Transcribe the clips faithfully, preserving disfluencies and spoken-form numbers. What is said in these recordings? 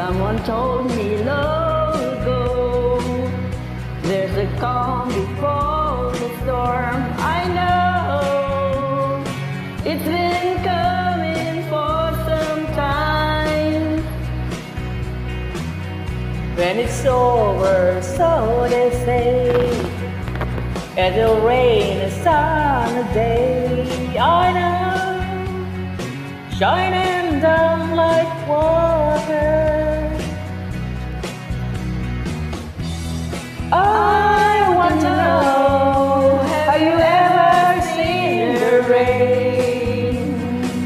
Someone told me long ago, there's a calm before the storm. I know it's been coming for some time. When it's over, so they say, it'll rain a summer day. I know, shining down like water. I want to know, have you ever seen the rain?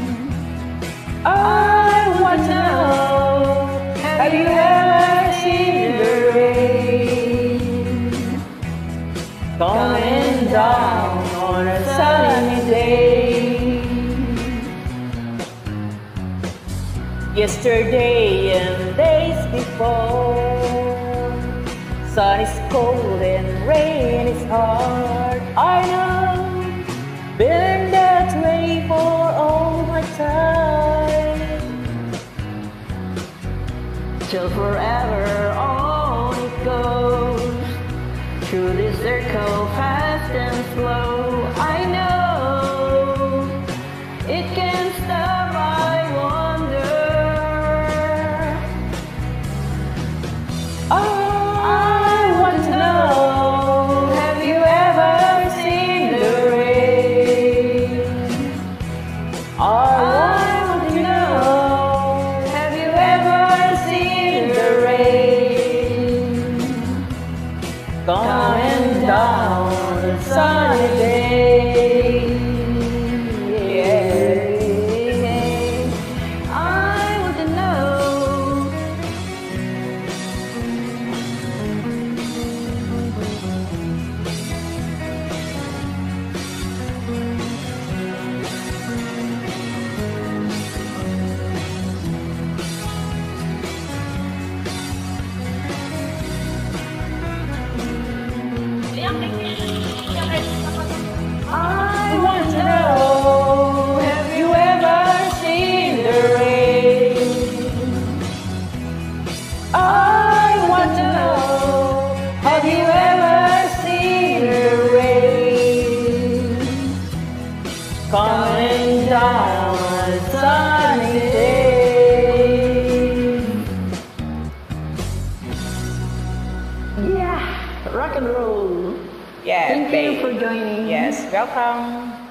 I want to know, have you ever seen the rain coming down on a sunny day? Yesterday and days before, sun is cold and rain is hard. I know, been that way for all my time. Till forever on it goes, through this circle fast and slow. I know, it can't stop, I wonder. Oh, I want to know, have you ever seen the rain coming down on a sunny day? Yeah. I want to know. I want to know, have you ever seen the rain? I want to know, have you ever seen the rain coming down on a sunny day? Yeah, rock and roll. Yeah, Thank babe. you for joining. Yes, welcome.